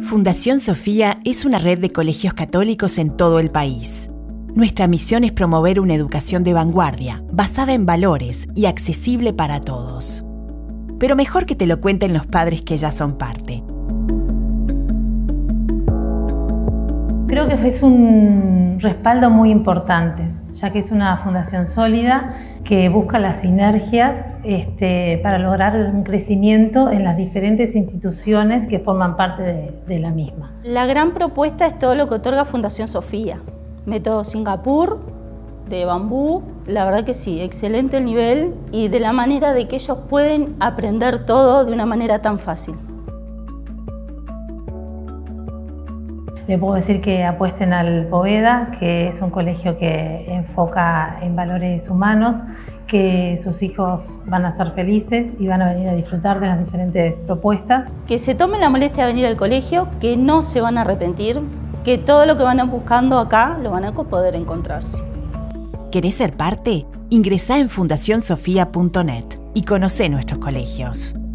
Fundación Sofía es una red de colegios católicos en todo el país. Nuestra misión es promover una educación de vanguardia, basada en valores y accesible para todos. Pero mejor que te lo cuenten los padres que ya son parte. Creo que es un respaldo muy importante, ya que es una fundación sólida que busca las sinergias para lograr un crecimiento en las diferentes instituciones que forman parte de la misma. La gran propuesta es todo lo que otorga Fundación Sofía. Método Singapur, de bambú, la verdad que sí, excelente el nivel y de la manera de que ellos pueden aprender todo de una manera tan fácil. Le puedo decir que apuesten al Poveda, que es un colegio que enfoca en valores humanos, que sus hijos van a ser felices y van a venir a disfrutar de las diferentes propuestas. Que se tomen la molestia de venir al colegio, que no se van a arrepentir, que todo lo que van buscando acá lo van a poder encontrarse. ¿Querés ser parte? Ingresá en fundacionsofia.net y conocé nuestros colegios.